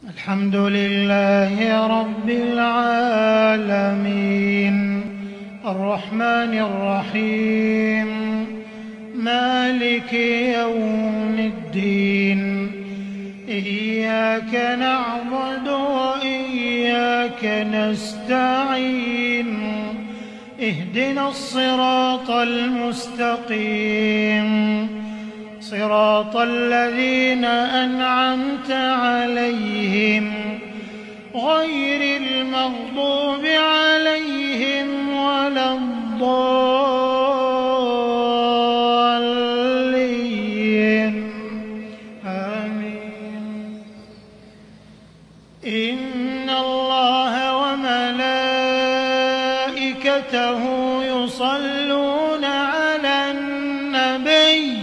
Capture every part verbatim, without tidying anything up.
الحمد لله رب العالمين الرحمن الرحيم مالك يوم الدين إياك نعبد وإياك نستعين اهدنا الصراط المستقيم صراط الذين أنعمت عليهم غير المغضوب عليهم ولا الضالين آمين. إن الله وملائكته يصلون على النبي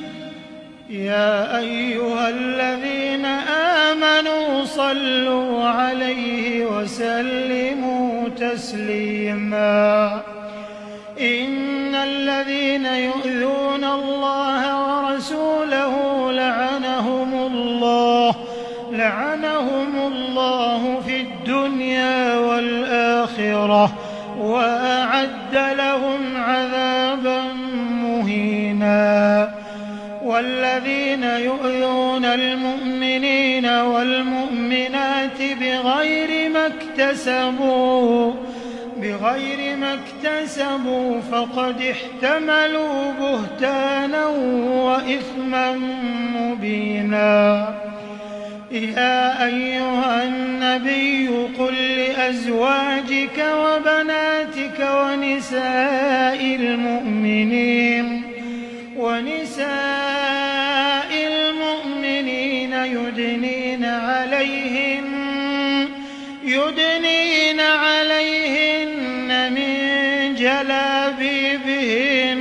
يا أيها الذين آمنوا صلوا عليه وسلموا تسليما. إن الذين يؤذون الله ورسوله لعنهم الله لعنهم الله في الدنيا والآخرة وأعد لهم عذابا مهينا. والذين يؤذون المؤمنين والمؤمنات بغير ما اكتسبوا بغير ما اكتسبوا فقد احتملوا بهتانا وإثما مبينا. يا أيها النبي قل لأزواجك وبناتك ونساء المؤمنين ونساء المؤمنين يدنين عليهن يدنين عليهن من جلابيبهن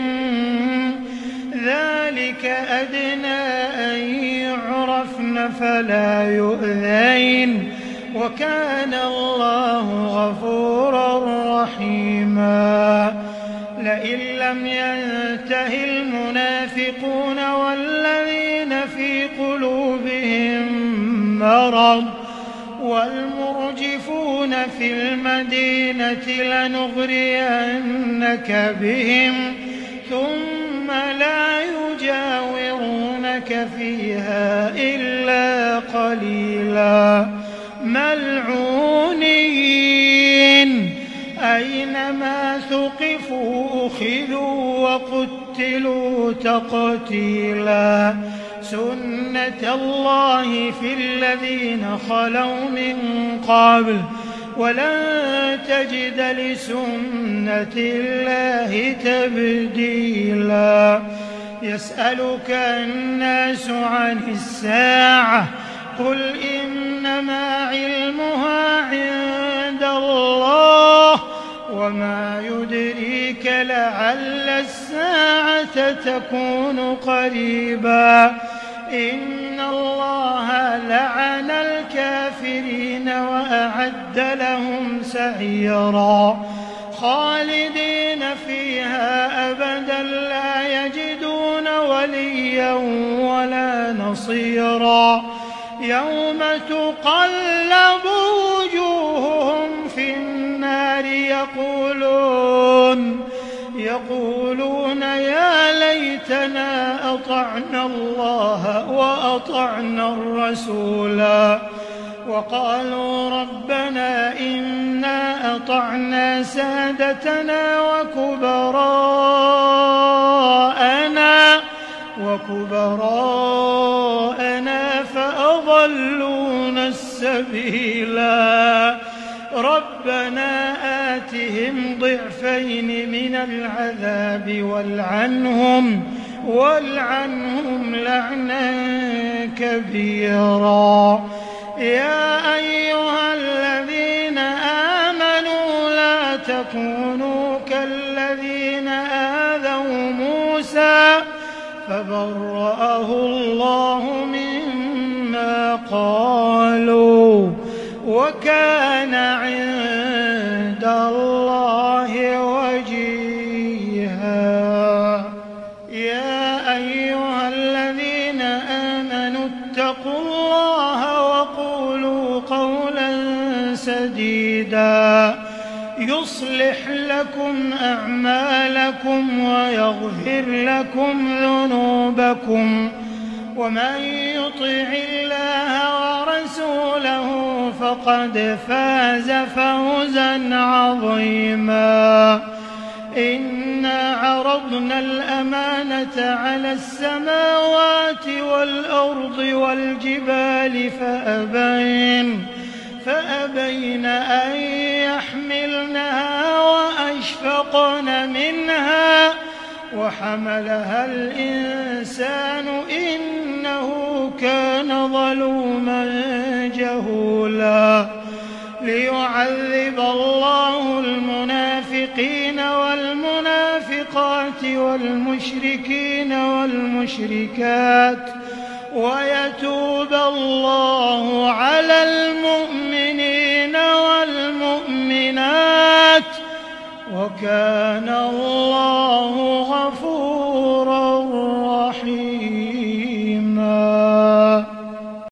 ذلك أدنى أن يعرفن فلا يؤذين وكان الله غفورا رحيما. لئن لم ينته المنافقون والذين في قلوبهم مرض والمرجفون في المدينة لنغرينك بهم ثم لا يجاورونك فيها إلا قليلا ملعونين أينما ثقفوا أخذوا وقتلوا تقتيلا. سنة الله في الذين خلوا من قبل ولن تجد لسنة الله تبديلا. يسألك الناس عن الساعة قل إنما علمها عند الله وما يدريك لعل الساعة تكون قريبا. إن الله لعن الكافرين وأعد لهم سعيرا خالدين فيها أبدا لا يجدون وليا ولا نصيرا. يوم تقلب وجوههم في النار يقولون يقولون يا ليتنا أطعنا الله وأطعنا الرسولا وقالوا ربنا إنا أطعنا سادتنا وكبراءنا وكبراءنا فأضلونا السبيلا. ربنا آتهم ضعفين من العذاب والعنهم والعنهم لعنا كبيرا. يا أيها الذين آمنوا لا تكونوا كالذين آذوا موسى فبرأه الله مما قالوا وكان عند الله وجيها. يا أيها الذين آمنوا اتقوا الله وقولوا سديدا يصلح لكم أعمالكم ويغفر لكم ذنوبكم ومن يطع الله ورسوله فقد فاز فوزا عظيما إنا عرضنا الأمانة على السماوات والأرض والجبال فأبين فأبين أن يحملنها وأشفقن منها وحملها الإنسان إنه كان ظلوما جهولا ليعذب الله المنافقين والمنافقات والمشركين والمشركات ويتوب الله على المؤمنين والمؤمنات وكان الله غفورا رحيما.